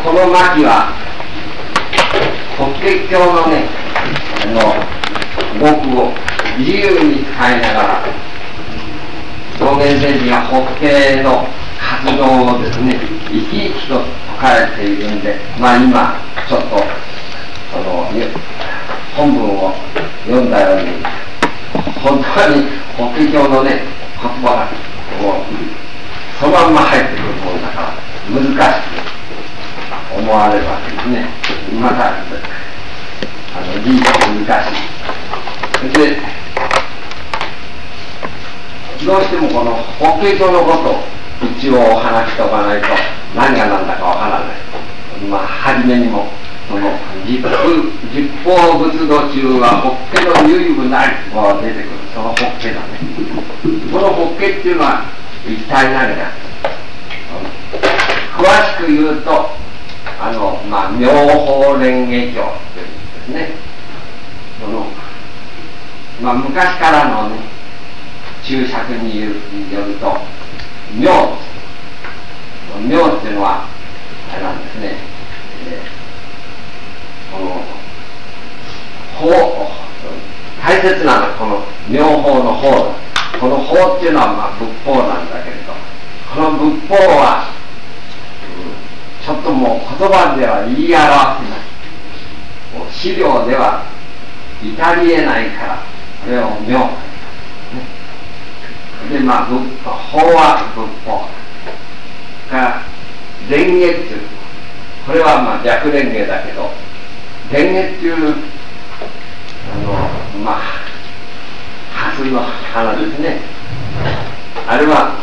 この巻は法華経のね語句を自由に使いながら道元先生が法華の活動をですね生き生きと説かれているんで、今ちょっとその本文を読んだように本当に法華経のね言葉がこうそのまんま入ってくるものだから難しく思われるわけですね。また字が難しい。でどうしてもこの法華経のことを一応お話しておかないと何が何だかわからない。初めにもその十方仏道中は法華の唯部なりと出てくるその法華だね。この法華っていうのは一体何だ。詳しく言うと妙法蓮華経というんですね。昔からのね注釈によると妙っていうのはあれなんですね、この法大切なのはこの妙法の法だ。この法っていうのは仏法なんだけれど、この仏法は、ちょっともう言葉では言い表せない、もう資料では至りえないからこれを妙で法は仏法から蓮華っていう、これは逆蓮華だけど蓮華っていう蓮の花ですね。あれは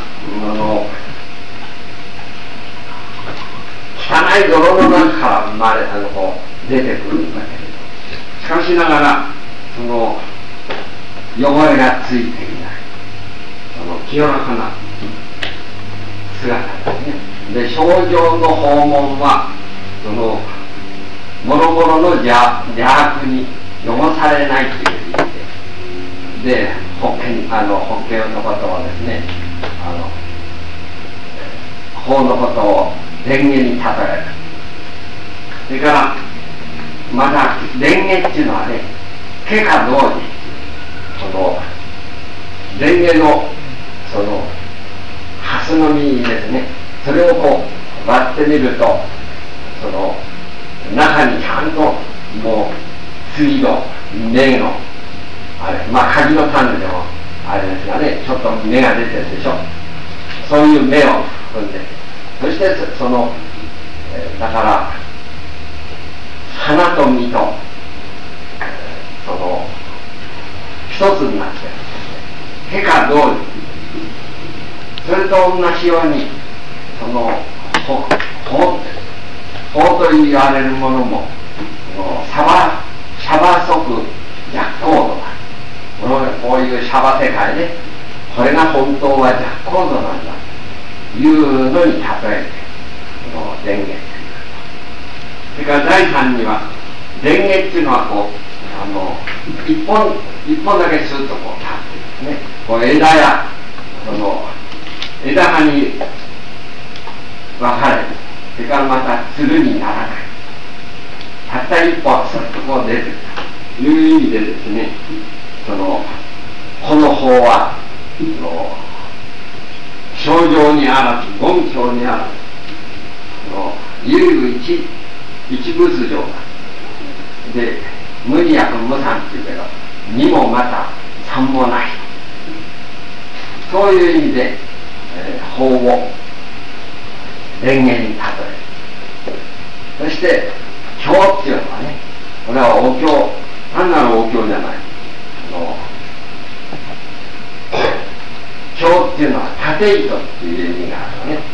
汚い泥の中から出てくるんだけれど、しかしながらその汚れがついていない清らかな姿ですね。で清浄の訪問はその諸々の邪悪に汚されないという意味で法華のことをですね法のことを蓮華に例える。それからまた蓮華っていうのはね華華同時蓮華のその蓮の実ですね、それをこう割ってみるとその中にちゃんともう水の芽のあれ鍵の種でもあれですがね、ちょっと芽が出てるでしょ。そういう芽を含んで、そしてそのだから花と実とその一つになってる華華同時、それと同じようにその法と言われるものもシャバ即逆行度だ。こういうシャバ世界でこれが本当は逆行度なんだというのに例えてこの蓮華。それから第三には蓮華っていうのはこう一本だけスッとこう立ってですね、こう枝やその枝葉に分かれて、それからまたつるにならない、たった一本スッとこう出てるという意味でですね、この法は清浄にあらず言教にあらず唯一仏上だ。で無二薬無三っていうけど二もまた三もない、そういう意味で、法を蓮華に例える。そして経っていうのはね、これはお経、単なるお経じゃない。経っていうのは縦糸っていう意味があるのね。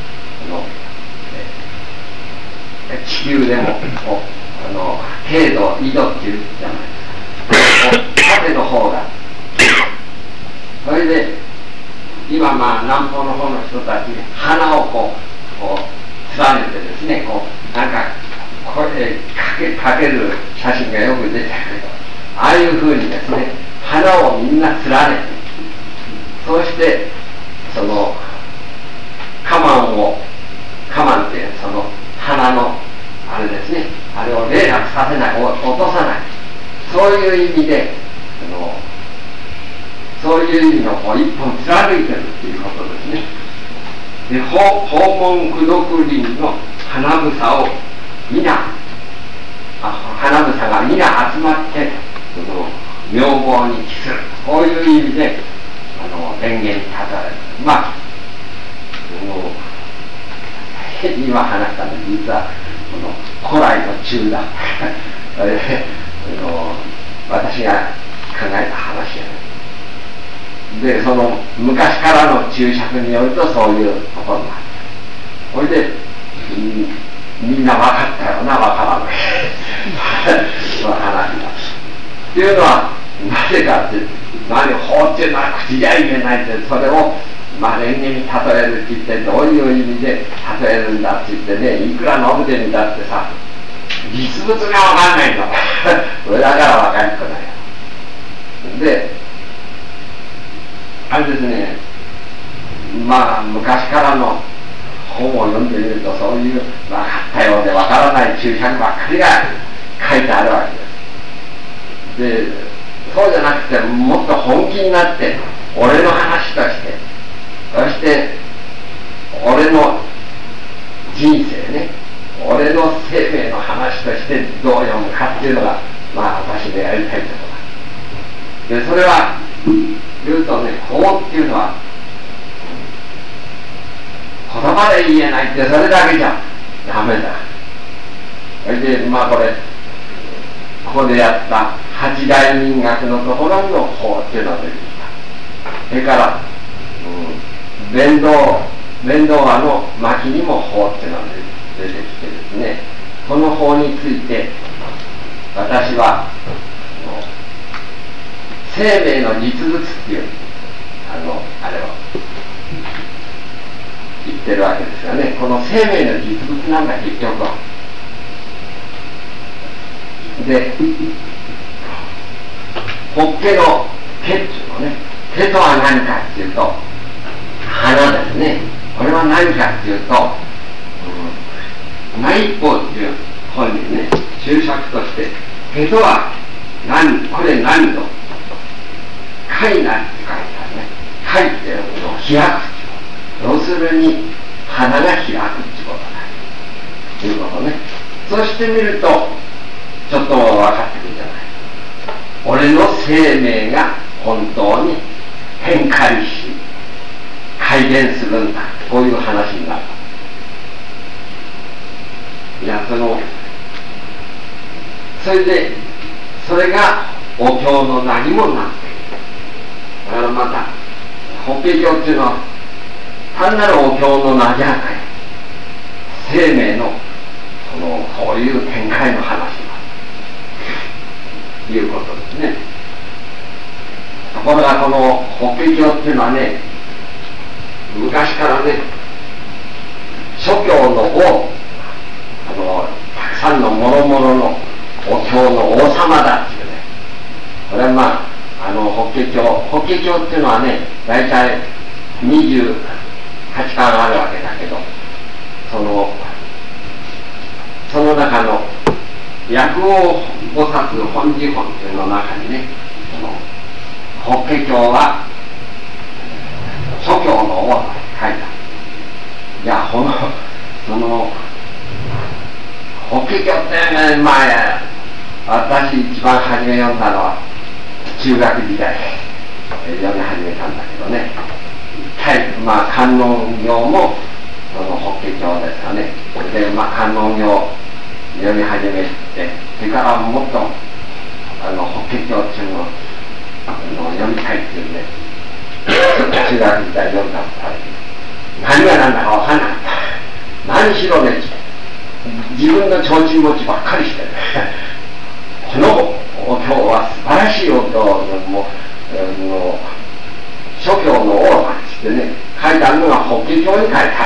地球でも経度緯度っていうじゃないですか。縦の方がそれで今南方の方の人たち花をこう連ねてですね、なんかこれかける写真がよく出てるけど、ああいうふうにですね花をみんな連ねて、そうしてその花蔓っていうその花のそういう意味でそういう意味の一本貫いてるっていうことですね。で訪問功徳林の花房を花房が皆集まって名号に帰する、こういう意味で伝言に例える。まあ今話したのは実は古来の中だ私が考えた話やね。でその昔からの注釈によるとそういうところがある。これでみんな分かったよな、分からないその話だっていうのはなぜかって、法っていうのは口じゃ言えないって、それを蓮華に例えるって言ってどういう意味で例えるんだって言ってね、いくら述べてみたってさ実物が分かんないんだそれだから分かりっこないで、あれですね、まあ昔からの本を読んでみるとそういう分かったようで分からない注釈ばっかりが書いてあるわけです。でそうじゃなくてもっと本気になって俺の話として、そして俺の人生ね、俺の生命の話としてどう読むかっていうのがまあ私のやりたいところで、それは言うとね、法っていうのは言葉で言えないって、それだけじゃダメだ。それでまあここでやった八大民学のところにも法っていうのが出てきた。それから、弁道話の巻にも法っていうのが出てきてですね、この法について私は生命の実物っていうあれを言ってるわけですよね。この生命の実物なんだ結局は。でホッケの毛っていうのね、毛とは何かっていうと花ですね。これは何かっていうと、内法っていう本にね注釈として毛とはこれ何と開なって書いてあるね。開っていうのを開くっていうこと、要するに花が開くっていうことだということね。そうしてみるとちょっと分かってくるじゃない。俺の生命が本当に変化し改善するんだ、こういう話になる。いやそれでそれがお経の名にもなっている。だからまた法華経っていうのは単なるお経の名じゃない、生命のこういう展開の話だということですね。ところがこの法華経っていうのはね、昔からね諸教の王、たくさんの諸々のお経の王様だっていうね、これはまあ法華経っていうのはね大体28巻あるわけだけど、その中の薬王菩薩本事本っていうの中にね、法華経は諸教の王が書いた。いやその法華経って前私一番初め読んだのは中学時代読み始めたんだけどね、まあ観音経も法華経ですよね。でまあ観音経読み始めて、それからもっと法華経っていうのを読みたいっていうんで中学時代読んだことあるけど、何が何だか分からなかった。何しろね、自分の提灯持ちばっかりしてるこのお経は素晴らしいお経も諸教の王がつってね書いてあるのが法華経に書いてある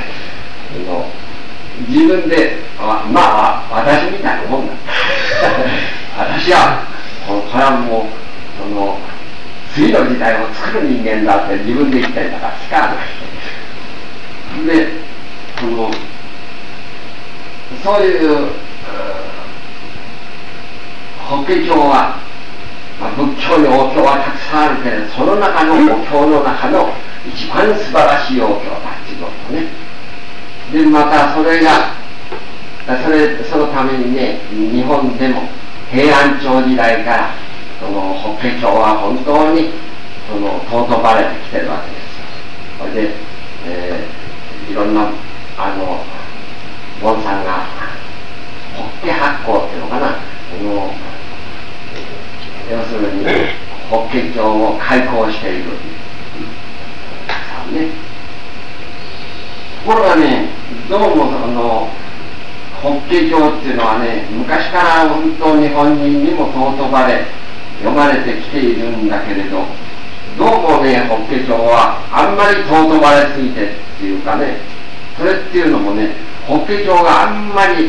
自分でまあ私みたいなもんだ私はこれはもう次の時代を作る人間だって自分で言ったりだから使わないで、そういう法華経は仏教にお経はたくさんあるけれど、その中のお経の中の一番素晴らしいお経だっていうことね。でまたそれがそのためにね、日本でも平安朝時代からその法華経は本当にその尊ばれてきてるわけですよ。それで、いろんなボンさんが法華発行っていうのかな、要するに法華経を開講しているたくさんね。ところがね、どうも法華経っていうのはね、昔から本当日本人にも尊ばれ読まれてきているんだけれど、どうもね、法華経はあんまり尊ばれすぎてっていうかね、それっていうのもね、法華経があんまり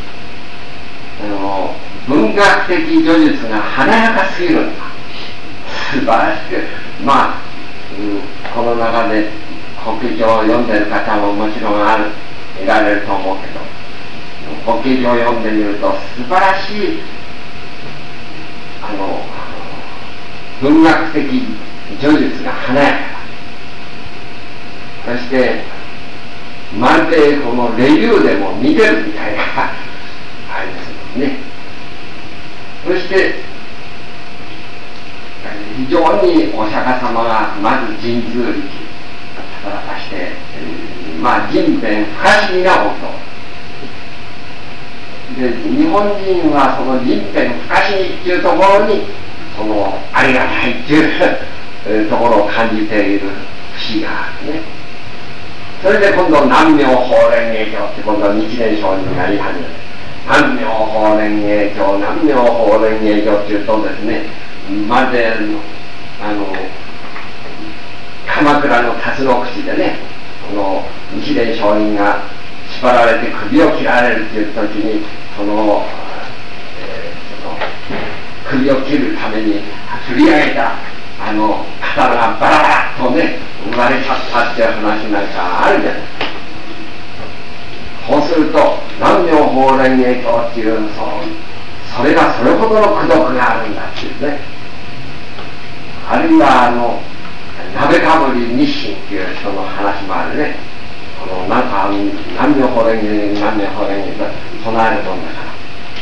文学的叙述が華やかすぎるんだ。素晴らしく、この中で法華経を読んでる方ももちろんいられると思うけど、法華経を読んでみると素晴らしい文学的叙述が華やかだ。そしてまるでこのレビューでも見てるみたいなあれですね。そして非常にお釈迦様がまず神通力働かして、人弁不可思議なお経で、日本人はその人弁不可思議っていうところにありがたいっていうところを感じている節があるね。それで今度南妙法蓮華経って今度日蓮聖人が言い始める。南妙法蓮華経、南妙法蓮華経っていうとですね、まるで鎌倉の辰野口でね、日蓮聖人が縛られて首を切られるっていう時に首を切るために振り上げた刀がバラバラッとね生まれちゃったっていう話なんかあるじゃない。そうすると南妙法蓮華経っていうそれがそれほどの功徳があるんだっていうね。あるいは鍋かぶり日清っていう人の話もあるね。なんか南妙法蓮華経南妙法蓮華経唱えるもんだから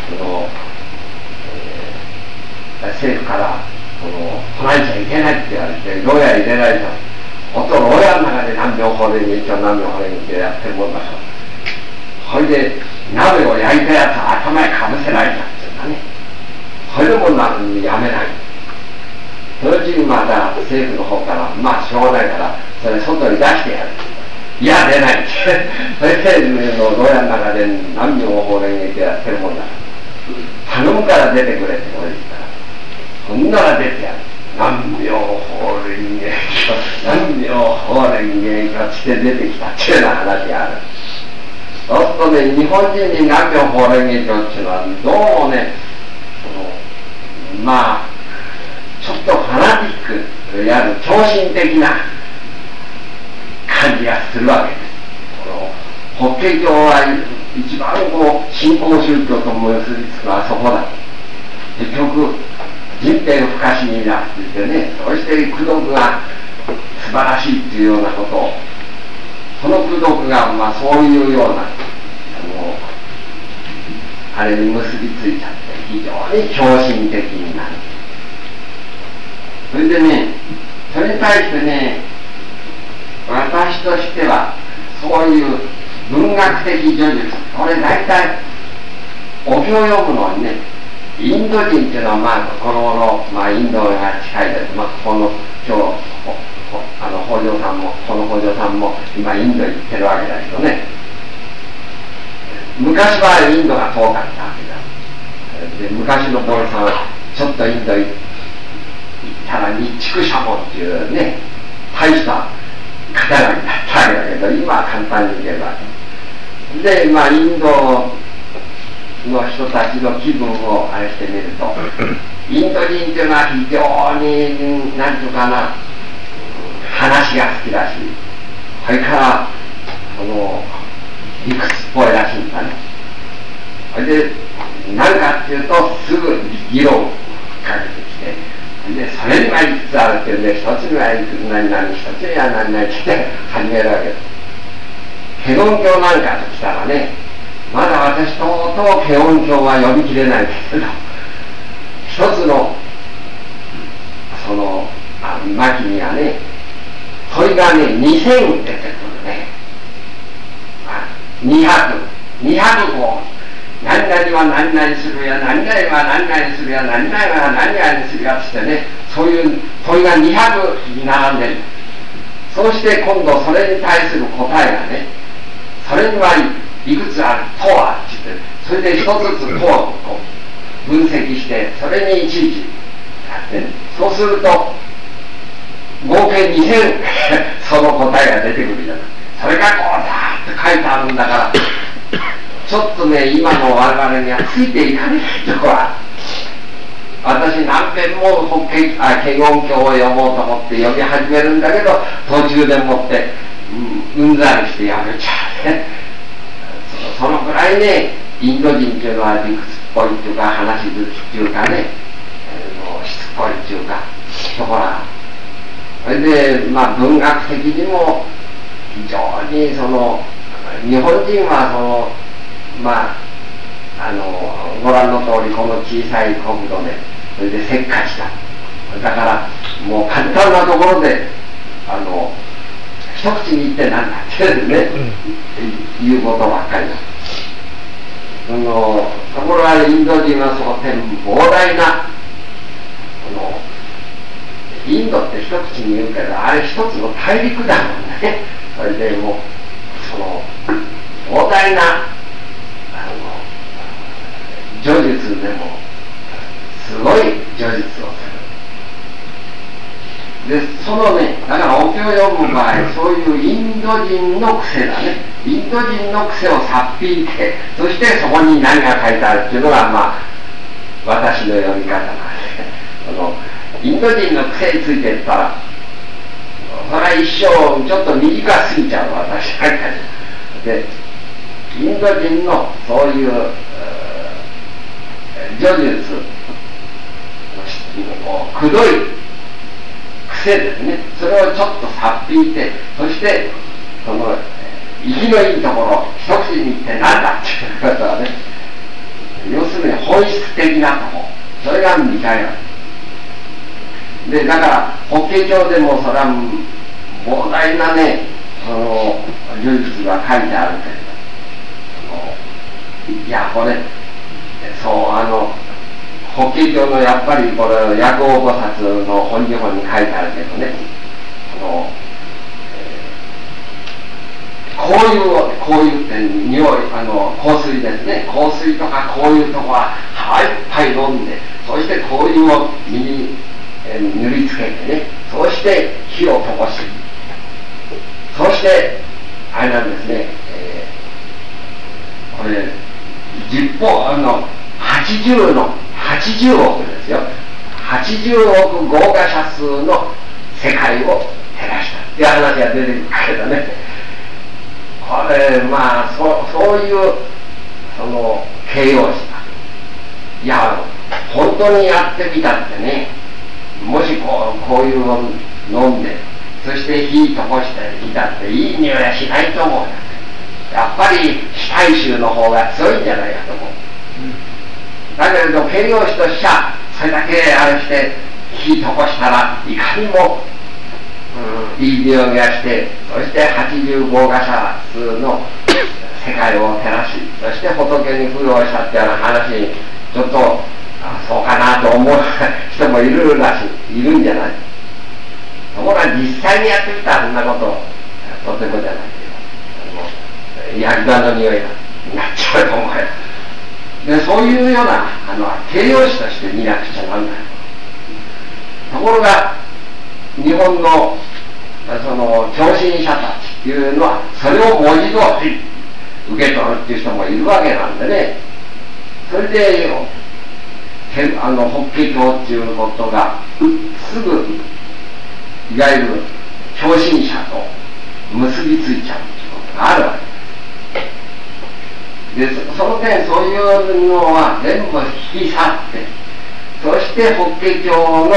政府から唱えちゃいけないって言われて牢屋入れられた。ほんと牢屋の中で南妙法蓮華経南妙法蓮華経やってるもんだから、それで鍋を焼いたやつを頭へかぶせられたっていうかね。それでもやめない。そのうちにまた政府の方からしょうがないからそれ外に出してやる。いや出ないってそれで牢屋の中で南妙法蓮華経やってるもんだから頼むから出てくれって俺言ったら、そんなら出てやる。南妙法蓮華経南妙法蓮華経して出てきたっていうような話がある。そうするとね、日本人に南妙法蓮華経っていうのはどうもねちょっとファナティックやる狂信的な感じがするわけです。法華経は一番新興宗教と結びつくのはそこだ。結局人弁不可思議だって言ってね、そして功徳が素晴らしいっていうようなことを、その功徳がそういうようなあれに結びついちゃって非常に狂信的になる。それでね、それに対してね、私としてはそういう文学的叙述、これ大体お経を読むのにね、インド人っていうのはこの頃、インドが近いです。この今日北条さんもこの北条さんも今インド行ってるわけだけどね、昔はインドが遠かったわけだ。で昔のボルさんはちょっとインド行ったら日畜シャモっていうね大した肩書きだったわけだけど、今は簡単に言えばでインドの人たちの気分をあれしてみると、インド人っていうのは非常に何ていうかな、話が好きだし、それから理屈っぽいらしいんだね。それで何かっていうとすぐ議論かけてきて、 でそれにはいくつあるっていうんで、一つにはいくつ何々、一つには何々って始めるわけです。華厳経なんかときたらね、まだ私とうとう華厳経は読み切れないけど、一つのその巻にはね、それがね2000出てくるね。200こう何々は何々するや、何々は何々するや、何々は何々するやつってね、そういう問いが200に並んでる。そうして今度それに対する答えがね、それにはいくつあるとはって言って、それで一つずつとをこう分析して、それにいちいちやってね、そうすると合計2000その答えが出てくるじゃない。それがこうだーって書いてあるんだからちょっとね、今の我々にはついていかないとこは、私何遍も華厳経を読もうと思って読み始めるんだけど、途中でもってうんざりしてやめちゃうね。そのくらいね、インド人っていうのは理屈っぽいっていうか、話好きっていうかね、しつこいっていうかところが、それで文学的にも非常にその日本人はご覧の通りこの小さい国土でそれでせっかちだ。だからもう簡単なところで一口に言ってなんだってね、いうことばっかりだ。ところがインド人はその点膨大なインドって一口に言うけど、あれ一つの大陸だもんね。それでもうその膨大な叙述でもすごい叙述をする。でそのね、だからお経を読む場合、そういうインド人の癖だね、インド人の癖をさっぴいて、そしてそこに何が書いてあるっていうのが私の読み方なんです。インド人の癖について言ったら、それは一生ちょっと短すぎちゃう私なんかで、インド人のそういう叙述くどい癖ですね、それをちょっとさっぴいて、そしてその生きのいいところ一口に言って何だっていうことはね、要するに本質的なところ、それが見たいわけで、だから法華経でもそれは膨大なね、その叙述が書いてあるけれど、いやこれそう法華経のやっぱりこれ薬王菩薩の本に書いてあるけどね、こういうって匂い香水ですね、香水とかこういうとこはいっぱい飲んで、そして香油を身に塗りつけてね、そして火を灯し、そしてあれなんですね、これ10本80億ですよ、80億豪華者数の世界を照らしたっていう話が出てくるけどね、これそういうその形容詞だ。いや本当にやってみたってね、もしこういうの飲んで、そして火灯していたっていい匂いはしないと思う。やっぱり死体臭の方が強いんじゃないかと思う。だけれど形容詞としてはそれだけあれして火灯したらいかにも、いい匂いがして、そして85豪華者数の世界を照らし、そして仏に供養したっていうような話にちょっとそうかなと思う人もいるんじゃない。ところが実際にやってみたらそんなこととてもじゃないけど、ヤギ座の匂いがなっちゃうと思うよ。でそういうような形容詞として見なくちゃなんない。ところが日本のその狂信者たちっていうのはそれを文字通り受け取るっていう人もいるわけなんでね、それで法華経っていうことがすぐいわゆる狂信者と結びついちゃうっていうことがあるわけで、その点そういうのは全部引き去って、そして法華経の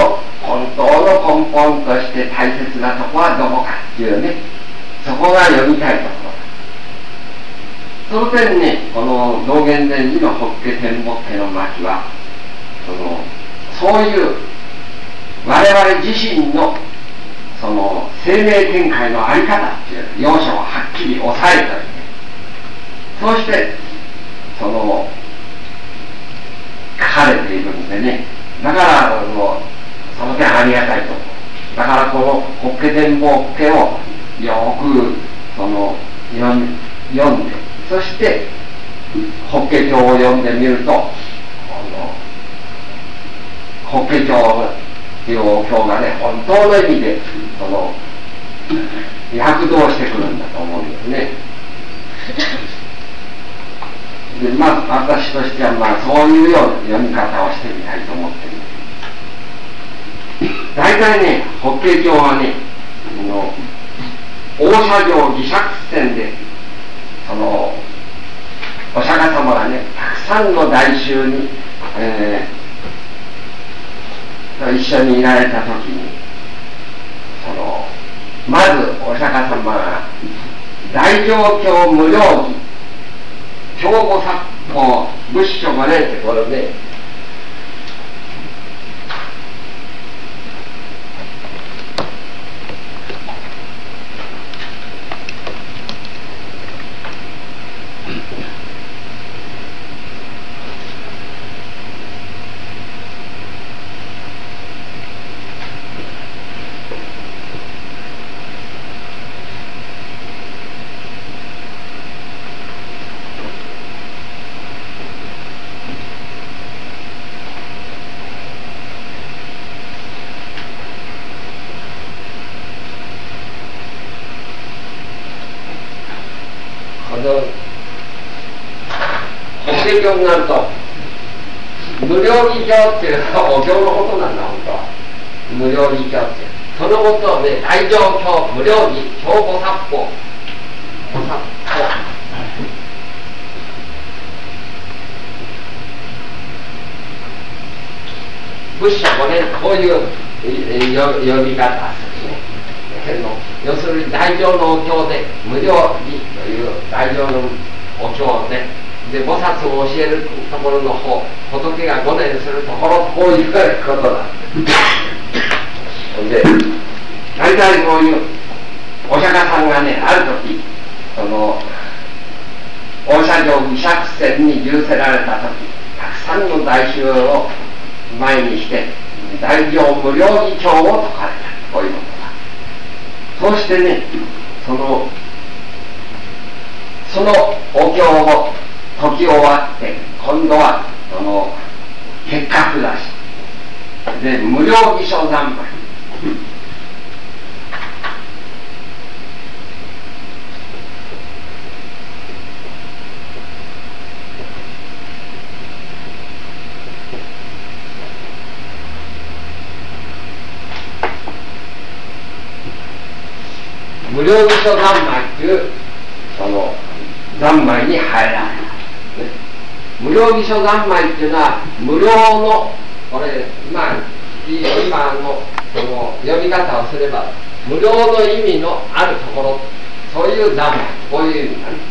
本当の根本として大切なとこはどこかっていうね、そこが読みたいところだ。その点にこの道元禅師の法華天目家の巻はそういう我々自身のその生命展開の在り方っていう要素をはっきり押さえておいて、そうしてその書かれているんでね、だからその点ありがたいと思う。だからこの法華天目家をよく読んで、そして法華経を読んでみると、法華経っていうお経がね、本当の意味で躍動してくるんだと思うんですね。で私としてはそういうような読み方をしてみたいと思っています。大体ね、法華経はね、大社上義釈船でお釈迦様がね、たくさんの大衆に、一緒にいられた時にまずお釈迦様が大乗経無量義経五作法仏書5年ってこれで法華経になると無量義経っていうのはお経のことなんだ。本当は無量義経ってそのことをね、大乗経無量義経五作法仏書5年こういう呼び方するね。要するに大乗のお経で無量義という大乗のお経で菩薩を教えるところの方、仏が5年するところ、こういうことだ。で大体こういうお釈迦さんがね、ある時大社上義釈船に従せられた時、たくさんの大衆を前にして大乗無量義経を説かれた、こういうことだ。そうしてね、そのお経を解き終わって、今度は結果下しで無量義書三昧、無量義書三昧という三昧に入られる。無料義書三昧っていうのは無料のこれ今の読み方をすれば無料の意味のあるところ、そういう三昧、こういう意味だね。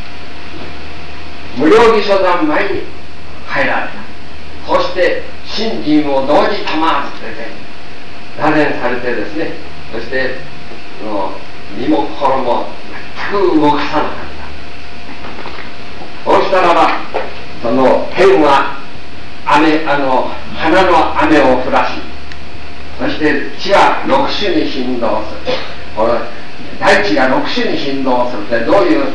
無料義書三昧に入られた。そして信心を同時たまわずて打電されてですね、そして身も心も全く動かさなかった。そうしたらば天は花の雨を降らし、そして地は六種に振動する。これ大地が六種に振動するってどういう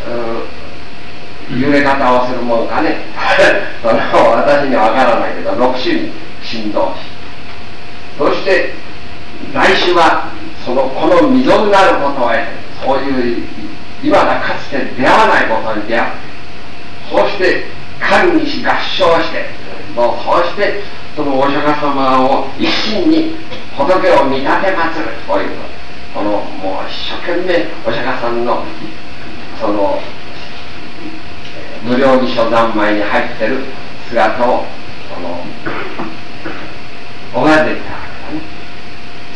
揺れ方をするものかね私には分からないけど、六種に振動し、そして来週はこの溝になることを得て、そういう今だかつて出会わないことに出会う。そうして歓喜し合唱して、そうしてそのお釈迦様を一心に仏を見立て祀る、こういうこと。もう一生懸命お釈迦さんの無料義書三昧に入ってる姿を拝んでいたわけだね。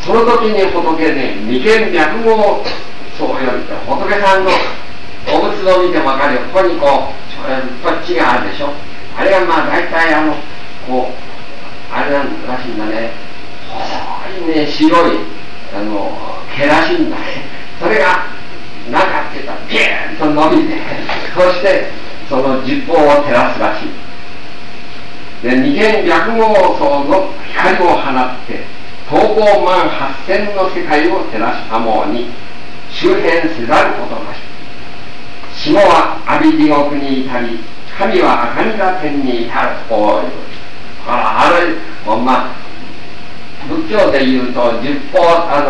その時に仏ね、眉間白毫そうよりと、仏さんの動物を見ても分かるよ。ここにこっちがあるでしょ。あれがまあ大体こう、あれなんらしいんだね。細いね、白い、毛らしいんだね。それが、中って言ったら、ピーンと伸びて、そして、その十方を照らすらしい。で、二間白毫層の光を放って、東方万八千の世界を照らしたものに、周辺せざることなし。下は阿鼻地獄に至り、神は赤身が天に至る。こういう。だからある、まあ、仏教で言うと、十方、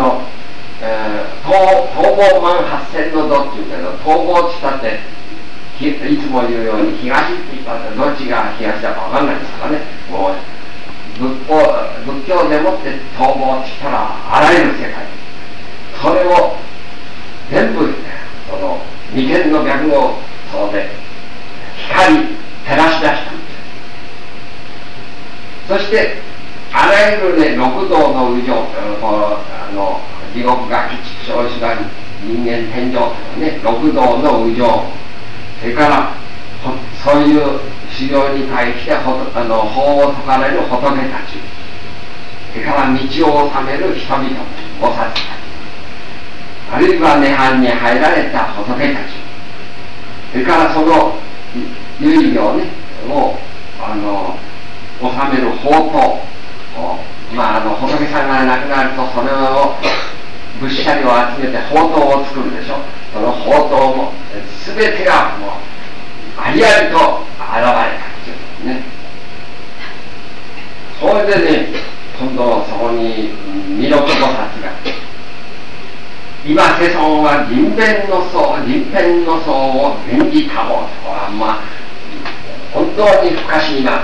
東方万八千の度っていうけど、東方って言ったって、いつも言うように、東って言ったって、どっちが東だかわかんないですからね。もう仏教でもって東方って言ったら、あらゆる世界。それを、全部、その、眉間の白毫層で、光、照らし出したんです。そして、あらゆるね、六道の右上、地獄が鬼畜生死が人間天上とかね、六道の右上、それからそういう修行に対して法を説かれる仏たち、それから道を治める人々、菩薩たち、あるいは涅槃に入られた仏たち、それからその唯業ねを治める法灯、仏さんが亡くなるとそれを仏舎利を集めて法灯を作るでしょ。その法灯も全てがもうありありと現れたっていうね。それでね、今度そこに弥勒菩薩が今世尊は人辺の層を源氏多忙とはまあ本当に不可思議な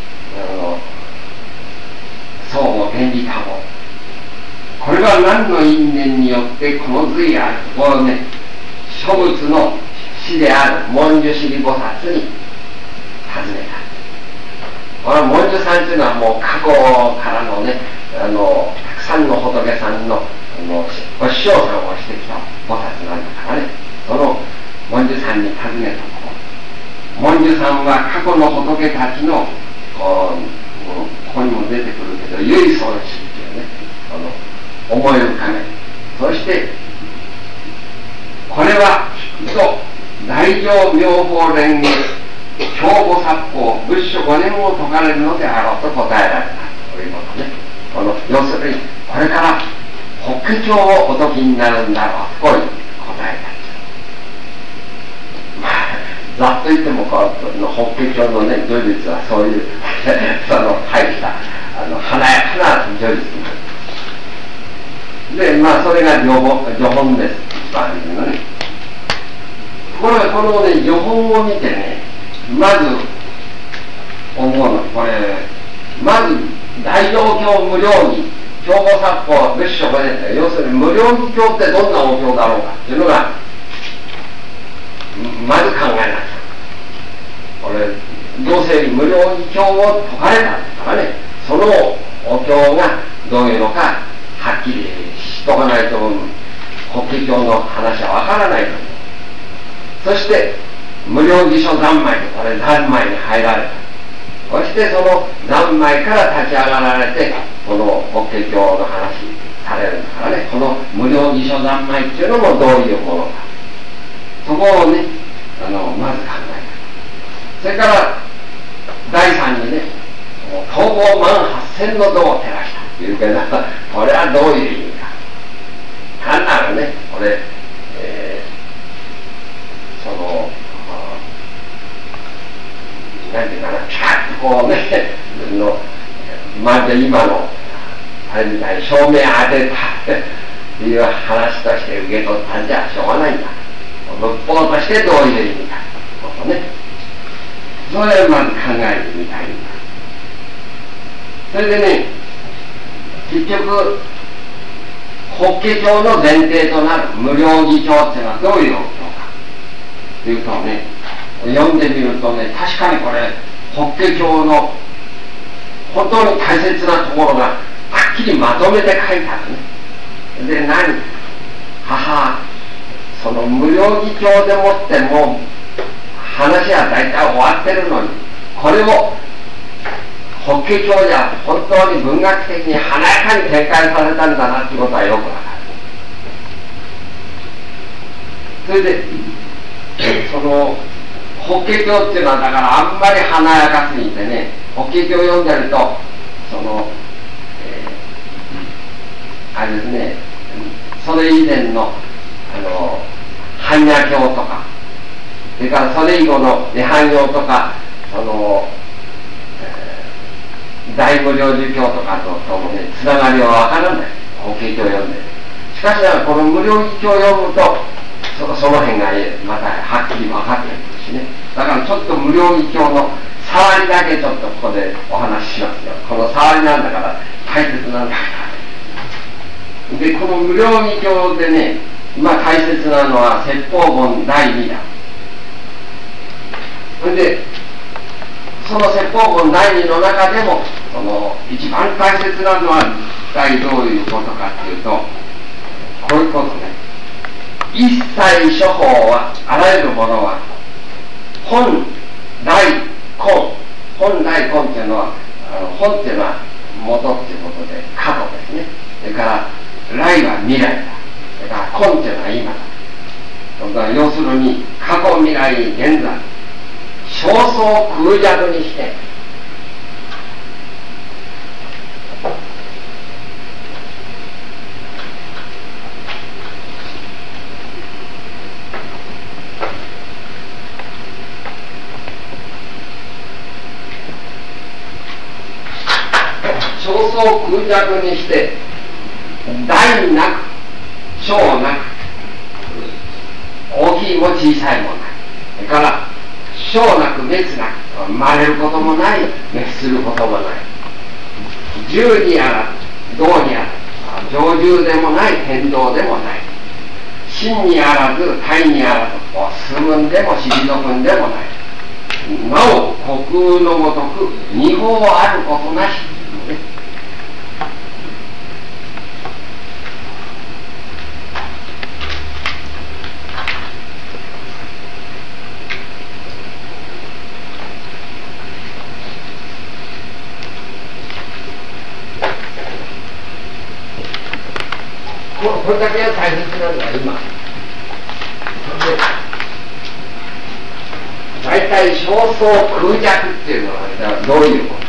層の源氏多忙。これは何の因縁によってこの隋あるこのね、諸仏の師である文殊師利菩薩に尋ねた。この文殊さんというのはもう過去からのね、たくさんの仏さんのお師匠さんをしてきた菩薩なんだからね、その文殊さんに尋ねたところ、文殊さんは過去の仏たちのここにも出てくるけど唯尊師っていうね、思い浮かべ、そしてこれはきっと大乗妙法蓮華教菩薩法仏書5年を説かれるのであろうと答えられたということね。要するにこれから法華経をお説きになるんだろうとこういう答えた。まあざっと言っても法華経のね叙述はそういう入った華やかな叙述になる。で、まあそれが序本です。まあね、ところがこのね序本を見てね、まず思うのこれ、まず大乗経無量義教菩薩法仏書5年で、要するに無量義経ってどんなお経だろうかっていうのがまず考えなきゃ。これ行政に無量義経を説かれたんですからね、そのお経がどういうのかはっきり知っとかないと法華経の話はわからないと思う。そして無量義書三昧でこれ三昧に入られた。そしてその三昧から立ち上がられてこの法華経の話されるんだからね、この無量義書三昧っていうのもどういうものか、そこをねまず考えた。それから第三にね、東方万八千の度を照らしたっていうけど、これはどういう意味か。単なるね、これ、なんていうかな、ピカッとこうね、まるで今のあれみたいに照明当てたっていう話として受け取ったんじゃしょうがないんだ。仏法としてどういう意味かことね、それをまず考えてみたいんだ。それでね、結局法華経の前提となる無量義経っていうのはどういうお経かというとね、読んでみるとね、確かにこれ法華経の本当に大切なところがはっきりまとめて書いてあるね。 でその無料義教でもってもう話は大体終わってるのに、これを法華経じゃ本当に文学的に華やかに展開されたんだなっていうことはよくわかる。それでその法華経っていうのはだからあんまり華やかすぎてね、法華経を読んでるとその、あれですね、それ以前の般若経とか、それからそれ以後の涅槃経とか、その、大無量寿経とかともね、つながりはわからない。法華経を読んで。しかしながらこの無量義経を読むと、その辺がまたはっきり分かってくるしね。だからちょっと無量義経の触りだけちょっとここでお話ししますよ。この触りなんだから大切なんだから。で、この無量義経でね、今大切なのは説法本第2弾。それでその説法本第2の中でもその一番大切なのは一体どういうことかっていうと、こういうことね。一切諸法は、あらゆるものは本来根、本来根っていうのは本っていうのは元っていうことで過去ですね。それから来は未来だ。それから根っていうのは今だ。要するに過去未来現在少数空弱にして少数空弱にして大なく小なく大きいも小さいもない、それから小なく滅なく、生まれることもない、滅することもない、十にあらず動にあらず、上重でもない、変動でもない、真にあらず体にあらず、進むんでも退くんでもない、なお虚空のごとく二法あることなし、これだけが大切なのは今大体少数空弱っていうのはどういうことか。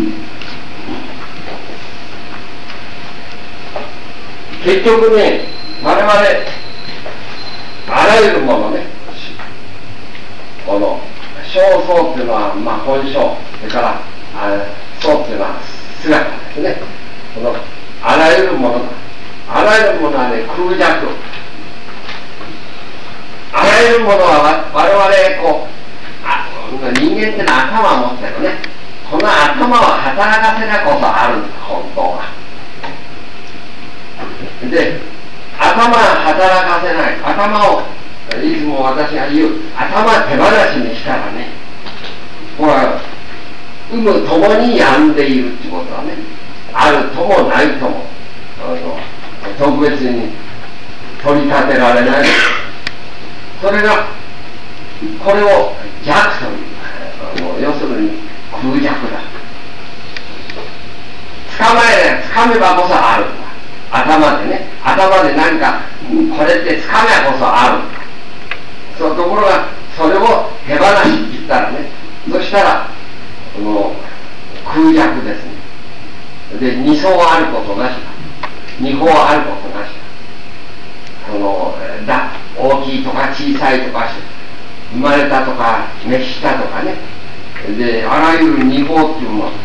結局ね、我々あらゆるものね、この少数っていうのは本性、それから相っていうのは姿ですね。このあらゆるものだ。あらゆるものはね、空弱。あらゆるものは我々人間ってのは頭を持ってるね。この頭を働かせなこそあるんだ、本当は。で、頭は働かせない。頭を、いつも私が言う、頭手放しにしたらね、ほら、有無ともに病んでいるってことはね、あるともないとも。特別に取り立てられない。それがこれを弱という要するに空弱だ。掴めばこそあるんだ。頭でね、頭で何かこれって掴めばこそあるんだ。そのところがそれを手放しって言ったらね、そしたら空弱ですね。で、二相あることなしだ。二法あることなしだ。大きいとか小さいとか生まれたとか滅したとかね。で、あらゆる二法っていうのは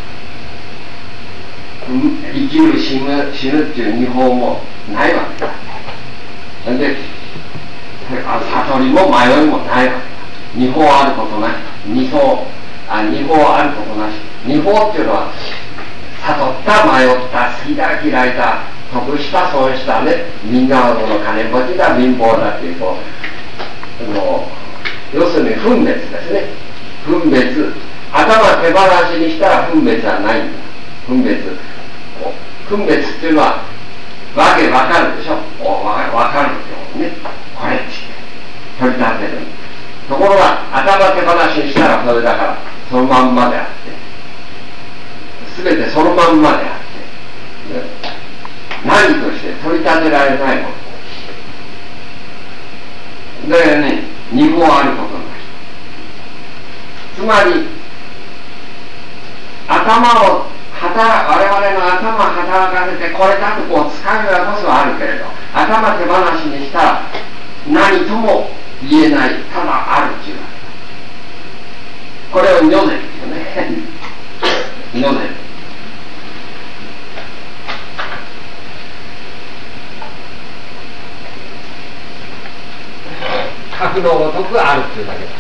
生きる死ぬっていう二法もないわけだ。で、悟りも迷いもないわけだ。二法あることなし。二法あることなし。二法っていうのは悟った迷った好きだ嫌いだ得した損したね、みんなはこの金持ちだ貧乏だっていうと要するに分別ですね。分別、頭手放しにしたら分別はないんだ。分別っていうのはわけわかるでしょ。わかるよね。これって取り立てる。ところが頭手放しにしたらそれだからそのまんまであって、全てそのまんまであって、何として取り立てられないものだからね、二法あることになる。つまり頭を我々の頭を働かせてこれだとこう使うがこそあるけれど、頭手放しにしたら何とも言えない、ただあるっていうわけだ。これを如是っていうね如是。格のごとくあるっていうだけだ。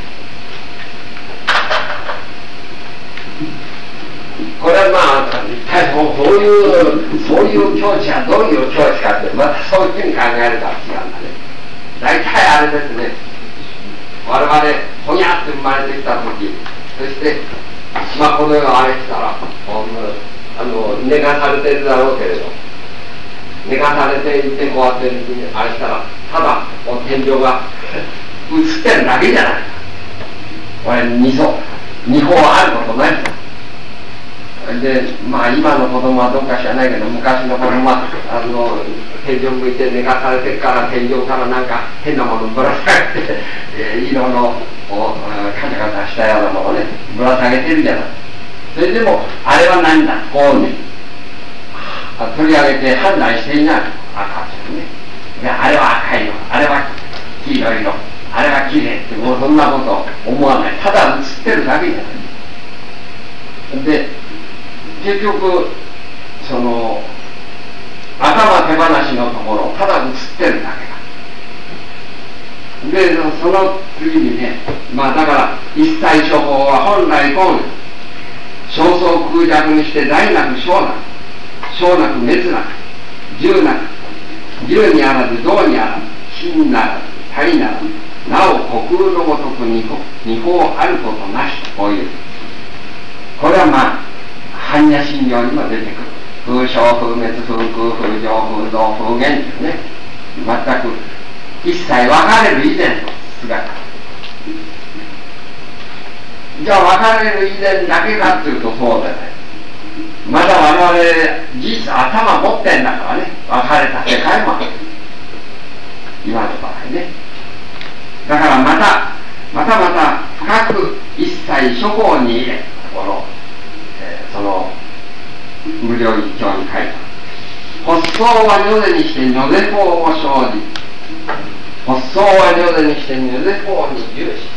これはまあ一体そういう境地はどういう境地かって、またそういうふうに考えるから違うんだね。大体あれですね、我々ほにゃって生まれてきた時、そしてこの世をあれしたら寝かされてるだろうけれど、寝かされていてこうやってあれしたらただ天井が映ってるだけじゃないか。これ二法あることないで、今の子供はどうか知らないけど、昔の子供は天井向いて寝かされてから天井からなんか変なものぶら下げて色のカチャカチャしたようなものをねぶら下げてるじゃない。それでもあれは何だこうね取り上げて判断していない赤ちゃんね。あれは赤いの、あれは黄色いの、あれは綺麗ってもうそんなこと思わない。ただ映ってるだけじゃない。で結局その頭手放しのところただ映ってるだけだ。でその次にね、だから一切諸法は本来根少相空弱にして大なく小なく小なく滅なく重なく重にあらず道にあらず真ならず体ならずなお虚空のごとく二法あることなし。こういうこれは般若心経にも出てくる風生風滅風空風上風動風源というね、全く一切分かれる以前の姿。じゃあ分かれる以前だけかっていうとそうだね。まだ我々事実頭持ってんだからね、分かれた世界もある今の場合ね。だからまた深く一切諸法に入れその無量義経に書いた発想は如是にして如是法を生じ、発想は如是にして如是法に重視。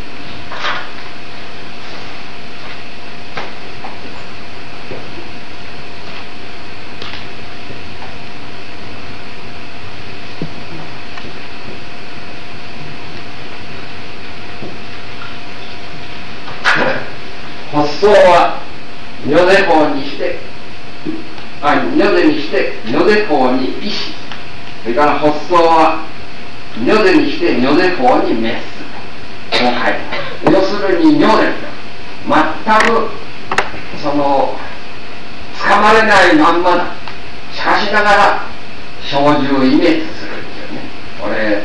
発想は如是法にして如是にして如是法に意志、それから発想は如是にして如是法に滅す。こう書いてある。要するに如是全くそのつかまれないまんまだ。しかしながら生じをイメージするんですよね。これ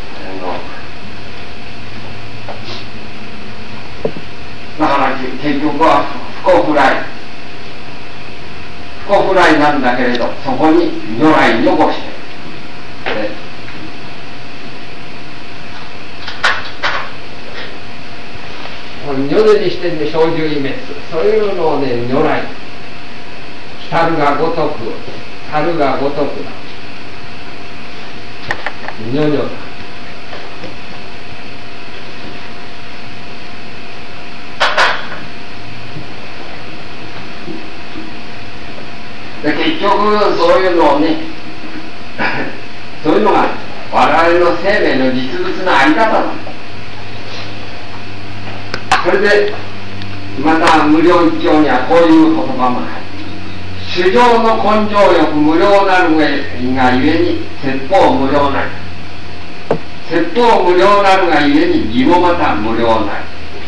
だから結局は不幸不来なんだけれど、そこに如来に起こして如是にしてね生じイメージする。そういうのをね如来猿が如くだ如々だ。で結局そういうのをねそういうのが我々の生命の実物のあり方なんだ。それでまた無量一経にはこういう言葉もある。主情の根性欲無量なるがゆえに説法無量なり、説法無量なるがゆえに義もまた無量なり。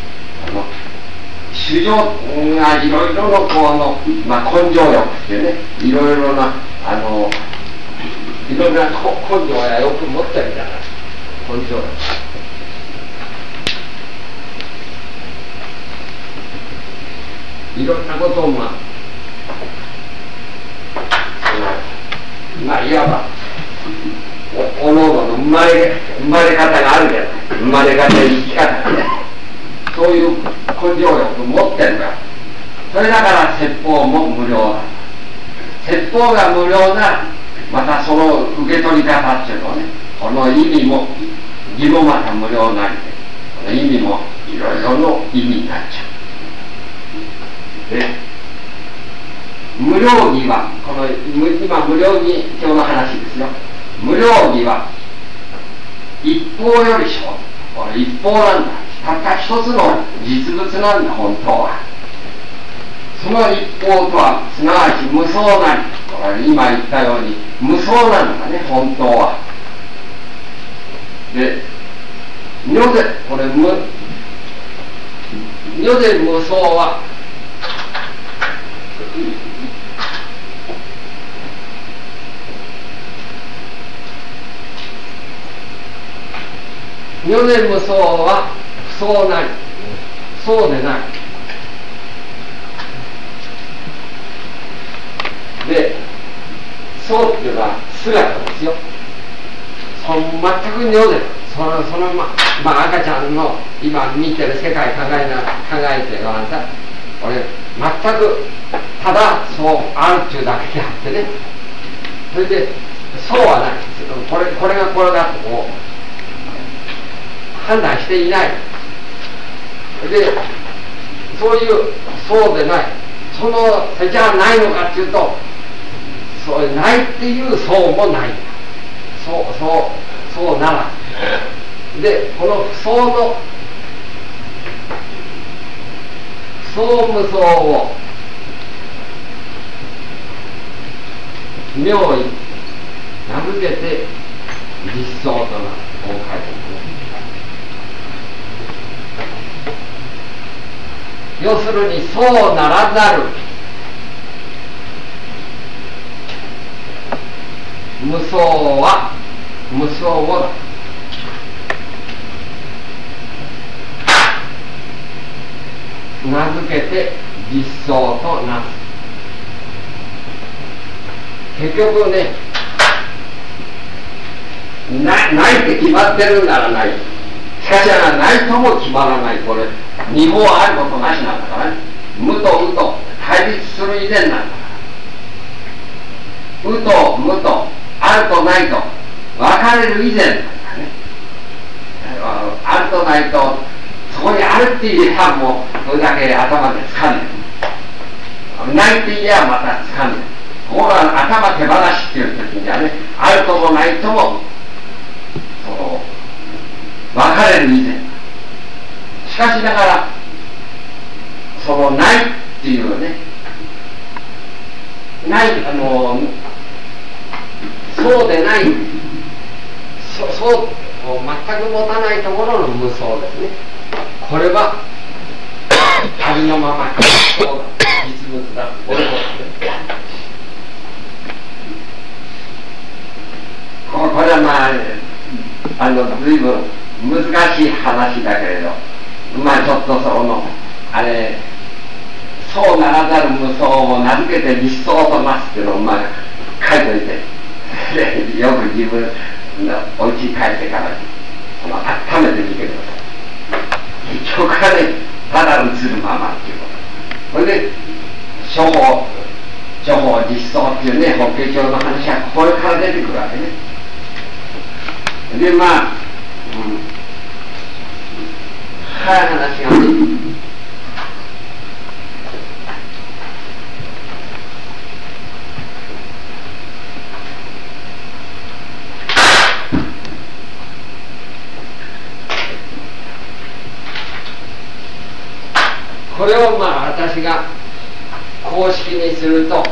主情がいろいろの根性欲ってね、いろいろないろんな根性やよく持ってるじゃない。根性。いろんなことをいわばおのおのの生まれ方があるじゃない。生まれ方、生き方がね、そういう根性力を持ってるから。それだから説法も無料だ。説法が無料なら、またその受け取り方っていうのはね、この意味も義もまた無料なりで、この意味もいろいろの意味になっちゃう。で、無料義は、この今無料義教の話ですよ。無料義は一方より小、これ一方なんだ。たった一つの実物なんだ、本当は。その一方とはすなわち無相なり、これ今言ったように無相なんだね、本当は。で、如でこれ如で無相は如で無相は不相なり、そうでない。で、そうっていうのは姿ですよ。全く如で、その赤ちゃんの今見てる世界考えてごらんなさい。これ全くただそうあるっていうだけであってね。それでそうはない。これがこれだとこう判断していない。で、そういうそうでない。それじゃあないのかっていうと、そうないっていうそうもない。そうなら。で、この不相の不相無相を妙意名付けて実相となる。こう書いてある。要するにそうならざる無相は無相をだ。名付けて実相となす。結局ね、ないって決まってるんならない。しかしないとも決まらない。これ二方あることなしなんだからね。無と無と対立する以前なんだから。無と無とあるとないと分かれる以前なんだからね。あるとないとそこにあるって言えばもうそれだけ頭でつかんでる。ないって言えばまたつかんでる。ここは頭手放しっていう時にはね、あるともないとも分かれる以前。しかしながらそのないっていうね、ないそうでない、そう全く持たないところの無相ですね。これはありのままそうだ、実物だ、これもこれは随分難しい話だけれど、ちょっとそうならざる無相を名付けて実相となすっていうのを書いといてよく自分のお家に帰ってから温めてみてください。結局はね、ただ映るままっていうこと。それで処方実相っていうね、法華経の話はこれから出てくるわけね。で早い話がね、これを私が公式にすると、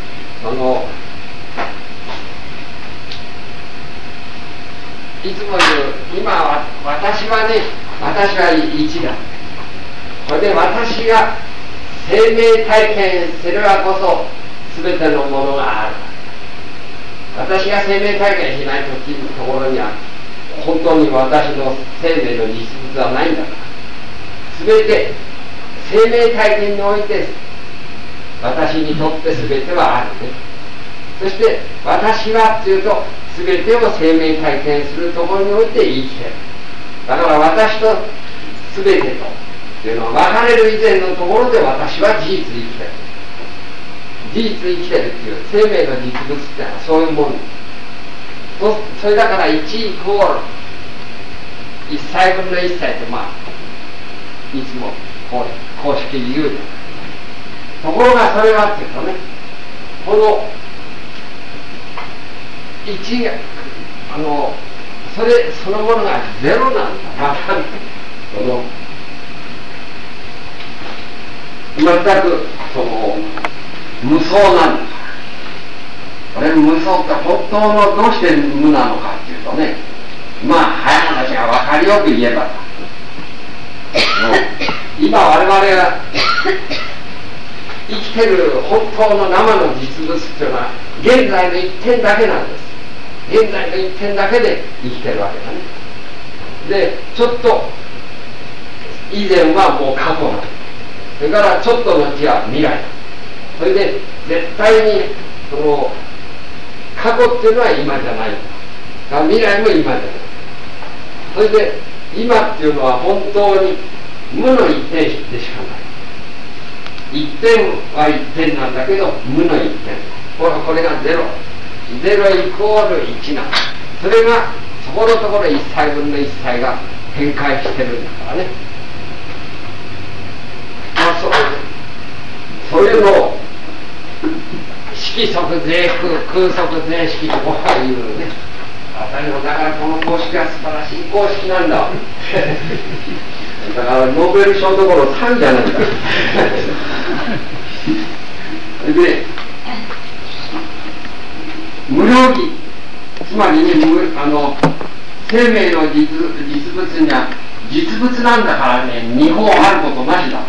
いつも言う、今私は1だ。これで私が生命体験すればこそ全てのものがある。 私が生命体験しないところには本当に私の生命の実物はないんだから、全て生命体験において私にとって全てはあるね。そして私はというと全てを生命体験するところにおいて生きてる。だから私と全てというのは分かれる以前のところで私は事実生きてる。事実生きてるっていう生命の実物ってのはそういうもんと。それだから1イコール1歳分の1歳っていつも公式で言うじゃない。ところがそれはっていうとね、この1がそのものがゼロなんだ。全く無相なんだ。これ無相って本当のどうして無なのかっていうとね、早い話が分かりよく言えば今我々が生きてる本当の生の実物っていうのは現在の一点だけなんです。現在の一点だけで生きてるわけだね。でちょっと以前はもう過去だ。それからちょっとのうちは未来だ。それで絶対に過去っていうのは今じゃないんだ。未来も今じゃない。それで今っていうのは本当に無の一点でしかない。一点は一点なんだけど無の一点。これがゼロイコール1なんだ。それがそこのところ1歳分の1歳が展開してるんだからね。そういうのを色即是空即是色とこういうね。だからこの公式は素晴らしい公式なんだ。だからノーベル賞どころ3じゃないんだ。で無量義、つまりね、生命の実物には実物なんだからね、二法あることなしだ。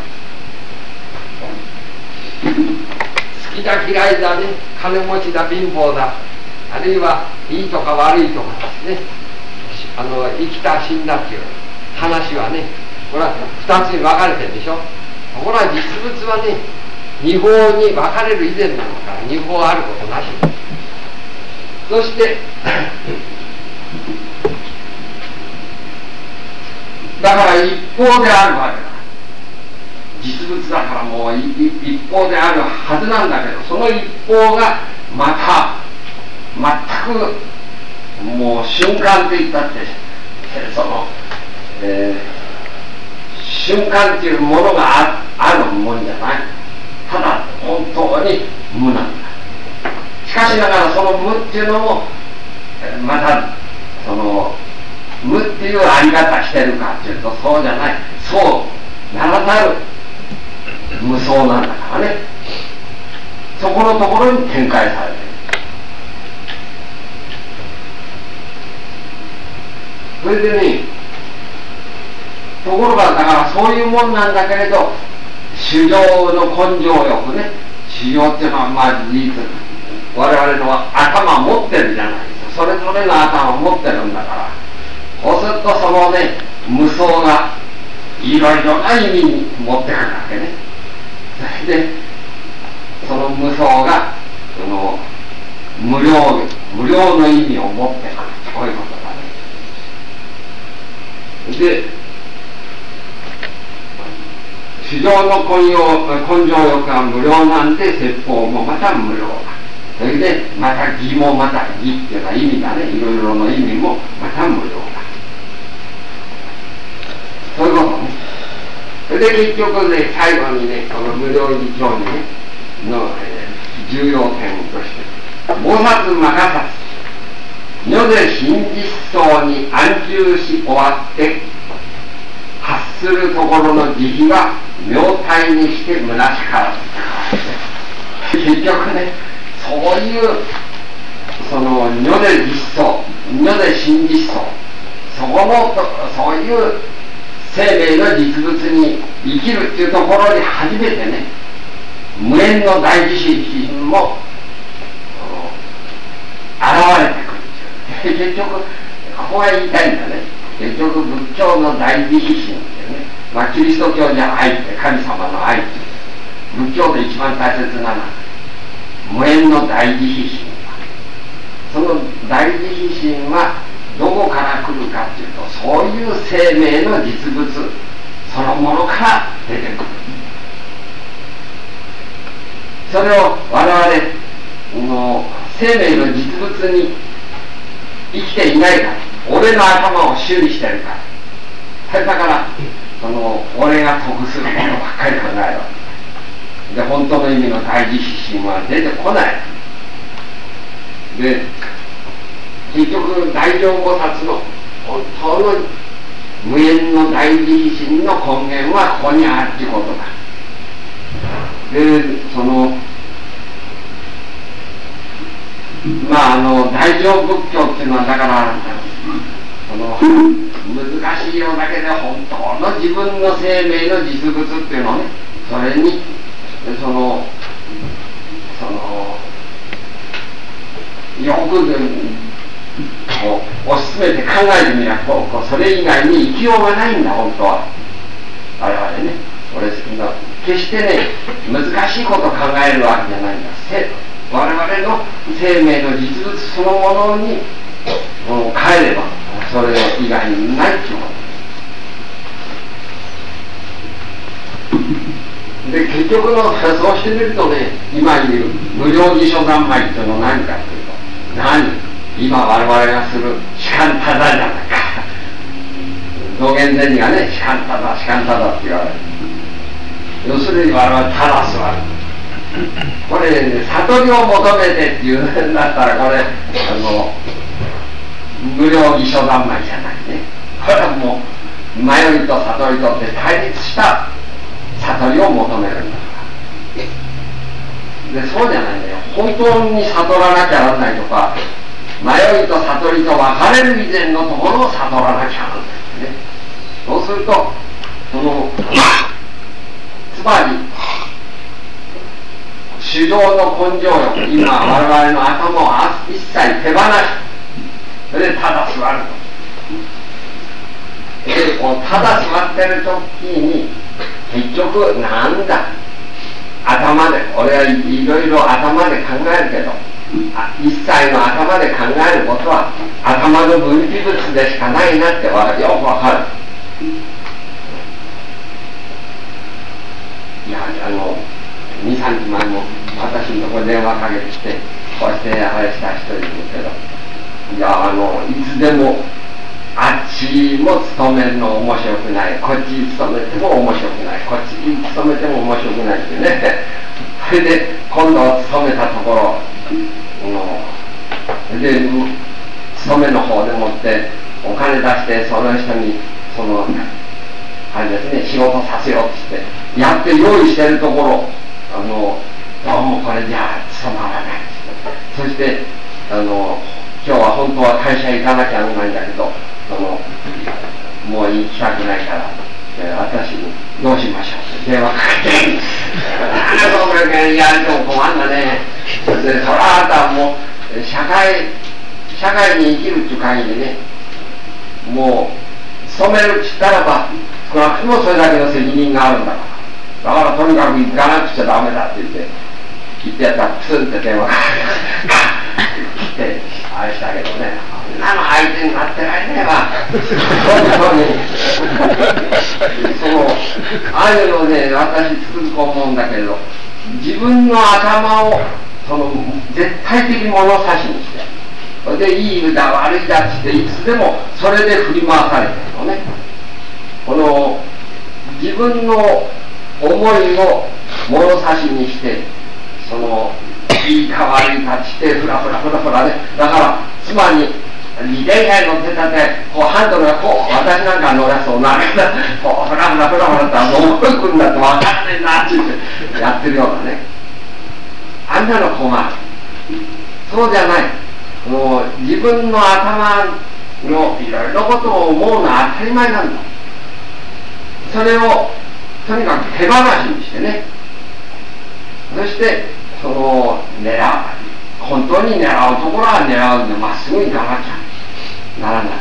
好きだ嫌いだね、金持ちだ貧乏だ、あるいはいいとか悪いとかですね、生きた死んだっていう話はね、これは2つに分かれてるでしょ。ところが実物はね、二法に分かれる以前なのから二法あることなし。そしてだから一方であるわけだ。実物だからもう一方であるはずなんだけど、その一方がまた全くもう瞬間って言ったって瞬間っていうものがあるもんじゃない。ただ本当に無なんだ。しかしながらその無っていうのもまた無っていうあり方してるかっていうとそうじゃない。そうならざる無相なんだからね。そこのところに展開されている。それでね、ところがだからそういうもんなんだけれど、衆生の根性欲ね、衆生っていうのは事実我々の頭を持ってるじゃないですか。それぞれの頭を持ってるんだから、そうするとそのね、無相がいろいろな意味に持ってくるわけね。それでその無相が無料の意味を持ってくる。こういうことだね。で衆生の根性欲が無料なんで説法もまた無料だ。それでまた義もまた義っていうのは意味がね、いろいろの意味もまた無料だ。そういうことね。それで結局ね、最後にね、この無料義教にねの、重要点として菩薩摩訶薩如で真実相に安住し終わって発するところの慈悲は妙体にして虚しからず。結局ね、そういう如で実相、如で真実相、そういう生命の実物に生きるっていうところに初めてね、無縁の大自身も現現れてくるっていう。結局、ここが言いたいんだね。結局、仏教の大慈悲心っていうね、まあ、キリスト教じゃ愛って神様の愛っていう。仏教で一番大切なのは、無縁の大慈悲心。その大慈悲心はどこから来るかっていうと、そういう生命の実物そのものから出てくる。それを我々の生命の実物に生きていないから、俺の頭を修理してるから、だから俺が得するものばっかり考えるわけで、本当の意味の大慈悲心は出てこない。で、結局大乗菩薩の本当の無縁の大慈悲心の根源はここにあるっていうことだ。で、大乗仏教っていうのはだから難しいようだけで本当の自分の生命の実物っていうのをね、それによく推し進めて考えてみればそれ以外に生きようがないんだ、本当は。我々ね、決してね、難しいことを考えるわけじゃないんだ。我々の生命の実物そのものに変えればそれ以外にないっていうことで、結局そうしてみるとね、今言う無量義所三昧っていうのは何かっていうと、今我々がする士官ただじゃないか。道元禅師がね、士官ただ士官ただって言われる。要するに我々ただ座る。これ、ね、悟りを求めてっていうんだったら、これ無量義所三昧じゃないね。これはもう迷いと悟りとって対立した悟りを求めるんだから。で、そうじゃないんだよ。本当に悟らなきゃならないとか、迷いと悟りと分かれる以前のところを悟らなきゃならないんですね。そうするとつまり主情の根性力、今我々の頭を一切手放し、それでただ座ると。で、ただ座ってる時に結局なんだ、頭で俺はいろいろ頭で考えるけど、一切の頭で考えることは頭の分岐物でしかないなってよくわかる。いや、2、3日前も私のところに電話かけてきて、こうしてあれした人いるけど、いや、いつでもあっちも勤めるの面白くない、こっち勤めても面白くない、こっち勤めても面白くないってね。それで今度勤めたところで、勤めの方でもってお金出してその人にあれですね、仕事させようってってやって用意してるところ、どうもこれじゃ務まらないって。そして今日は本当は会社行かなきゃならないんだけど、もう行きたくないから、私にどうしましょうって電話かけてそうか、いや、でも困んだね。それはあなたはもう社会に生きるっていう限りね、もう勤めるって言ったらば少なくともそれだけの責任があるんだから、だからとにかく行かなくちゃダメだって言ってやったらプスンって電話が来てあれしたけどね、あんなの相手になってられねえわ本当にああいうのね、私つくづく思うんだけど、自分の頭を絶対的物差しにして、それでいいだ悪いだっていつでもそれで振り回されてるのね。自分の思いを物差しにして、いいか悪いかってふらふらね。だからつまり自転車に乗ってたってハンドルが私なんか乗らそうなるからふらふらってどこ行くんだって分からねえなって言ってやってるようなね。あんなの困る。そうじゃない。自分の頭のいろいろなことを思うのは当たり前なんだ。それをとにかく手放しにしてね、そしてこ本当に狙うところは狙うんでまっすぐに行かなきゃならない。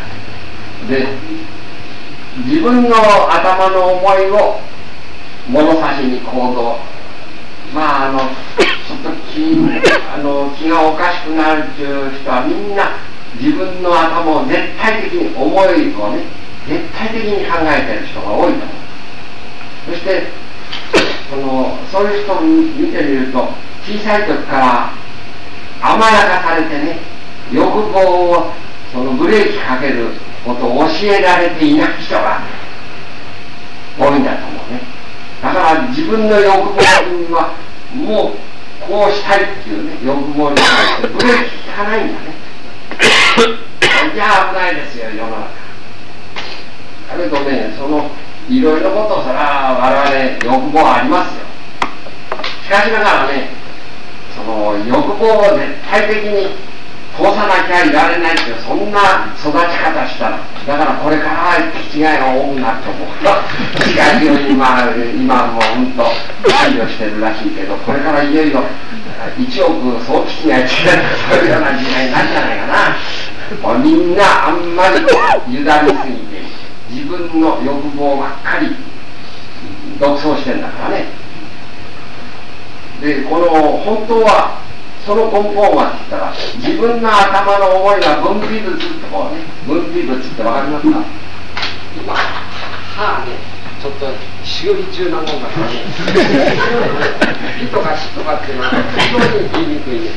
で、自分の頭の思いを物差しに行動、まあちょっと気がおかしくなるっていう人はみんな自分の頭を絶対的に思いをね絶対的に考えてる人が多いと思う。そしてそういう人を見てみると小さい時から甘やかされてね欲望をブレーキかけることを教えられていない人が多いんだと思うね。だから自分の欲望にはもうこうしたいっていうね欲望に対してブレーキ効かないんだね。じゃあ危ないですよ世の中。だけどねいろいろことそれは我々欲望ありますよ。しかしながらね欲望を絶対的に通さなきゃいられないっていうそんな育ち方したらだからこれからは気違いが多くなると思う。気が非常に今もうんと配慮してるらしいけどこれからいよいよ1億総気違いってそういうような時代になるんじゃないかな。みんなあんまり委ねすぎて自分の欲望ばっかり独走してんだからね。で本当はその根本はって言ったら自分の頭の思いが分泌物ってこうね分泌物って分かりますか。今歯ねちょっと修理中なもんだからね火とか死とかっていうのは非常に言いにくいね。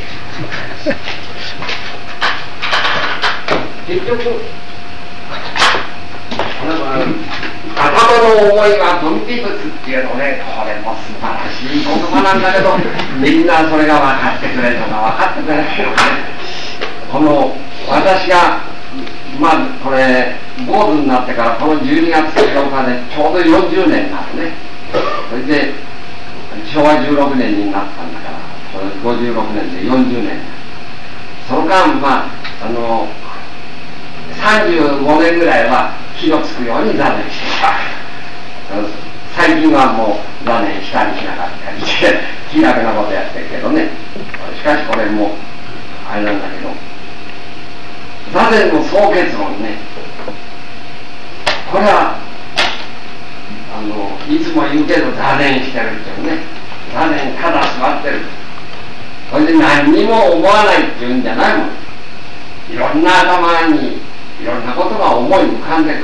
結局頭の思いは分泌物っていうのねこれも素晴らしい言葉なんだけどみんなそれが分かってくれるのか分かってくれないのかね。私がこれ坊主になってからこの12月8日でちょうど40年になるね。それで昭和16年になったんだから56年で40年。その間35年ぐらいは気のつくように座禅してた。最近はもう座禅したりしなかったりして気楽なことやってるけどね。しかしこれもあれなんだけど座禅の総結論ねこれはいつも言うけど座禅してるっていうね座禅ただ座ってるそれで何にも思わないっていうんじゃないもん。いろんな頭にいろんなことが思い浮かんでくる。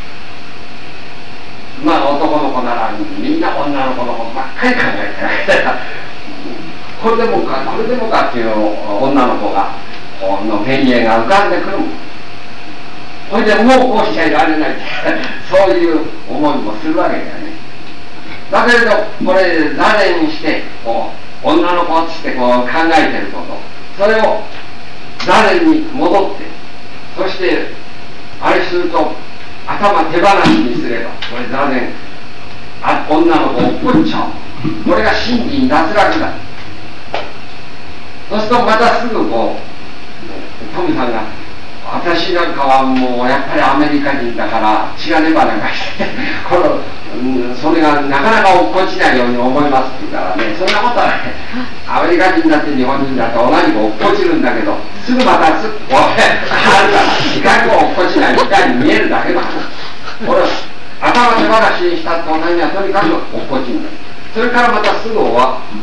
男の子ならみんな女の子のことばっかり考えてるわけだこれでもかこれでもかっていう女の子が目に絵が浮かんでくるもん。それでもうこうしちゃいられないってそういう思いもするわけだよね。だけれどこれ座禅して女の子っつって考えてることそれを座禅に戻ってそしてあれすると頭手放しにすればこれ座禅女の子を落っこっちゃう。これが真に脱落だ。そうするとまたすぐトミさんが私なんかはもうやっぱりアメリカ人だから血がねばなんかしてそれがなかなか落っこちないように思いますって言うからねそんなことはねアメリカ人だって日本人だって同じく落っこちるんだけどすぐまた時間が落っこちないみたいに見えるだけだこれ頭手放しにしたって同じにはとにかく落っこちるんだ。それからまたすぐ現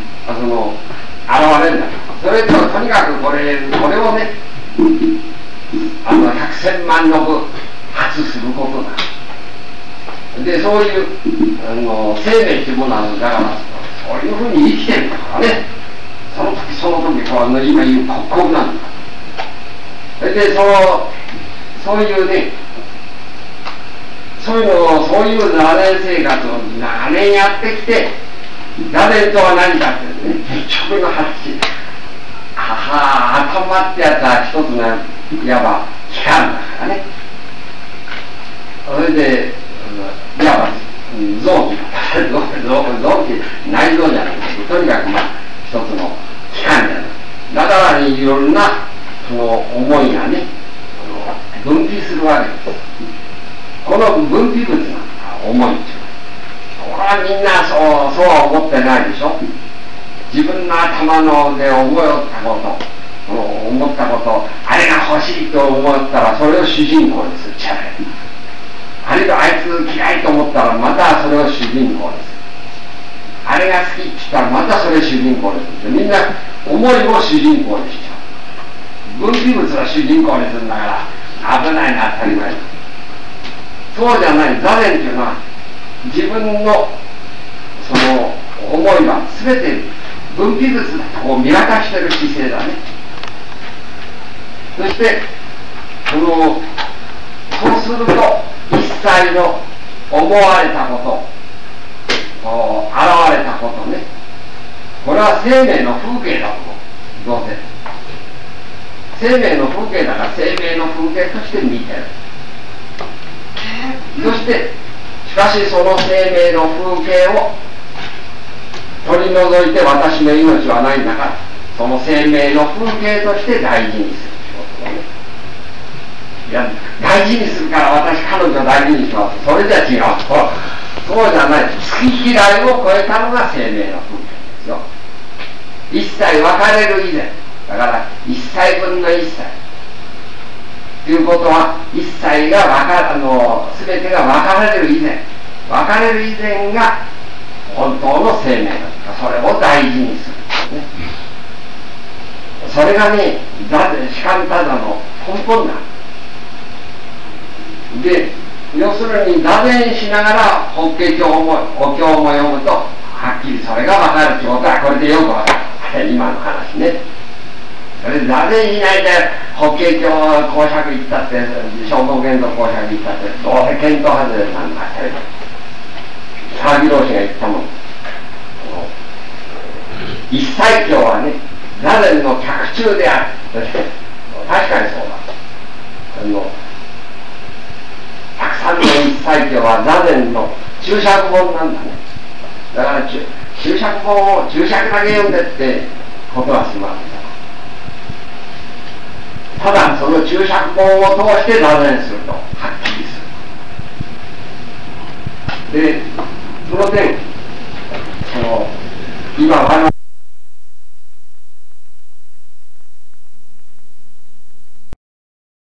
れるんだ。それととにかくこれをね百千万の部発することだ。でそういう生命っていうものなんだからそういうふうに生きてるんだからねその時その時今言う刻々なんだ。それでそういうねそういう座禅生活を長年やってきて座禅とは何かっていうね結局の話頭ってやつは一つのいわば器官だからね。それでいわば臓器内臓じゃなくてとにかく一つの器官じゃない。だからいろんな思いがね分泌するわけです。この分泌物が思いっていうこれはみんなそうは思ってないでしょ。自分の頭ので覚えたこと思ったこと、あれが欲しいと思ったらそれを主人公にするじゃない。あれとあいつ嫌いと思ったらまたそれを主人公にする。あれが好きって言ったらまたそれを主人公にする。みんな思いも主人公にしちゃう。分岐物は主人公にするんだから危ないな当たり前だ。そうじゃない。座禅っていうのは自分のその思いは全て分岐物だとこう見渡している姿勢だね。そしてそうすると一切の思われたこと現れたことね、これは生命の風景だと思う。どうせ生命の風景だから生命の風景として見てる。そしてしかしその生命の風景を取り除いて私の命はないんだから、その生命の風景として大事にする仕事だね。いや、大事にするから私彼女を大事にします、それじゃ違う。そうじゃない。好き嫌いを超えたのが生命の風景ですよ。一切分かれる以前だから一切分の一切ということは、一切が全てが分かれる以前、分かれる以前が本当の生命だとか、それを大事にする、ね、それがね士官多座の根本だ。で要するに座禅しながら法華経もお経も読むとはっきりそれが分かるってことはこれでよく分かる。今の話ね。それで座禅しないで法華経講釈行ったって聖徳玄道講釈行ったってどうせ見当外れなんだって騒ぎ同士が言ったもん。一切経はね座禅の脚注である。確かにそうだ。たくさんの一切経は座禅の注釈本なんだね。だから注釈本を注釈だけ読んでってことはしません。ただその注釈本を通して座禅するとはっきりする。でその点今我々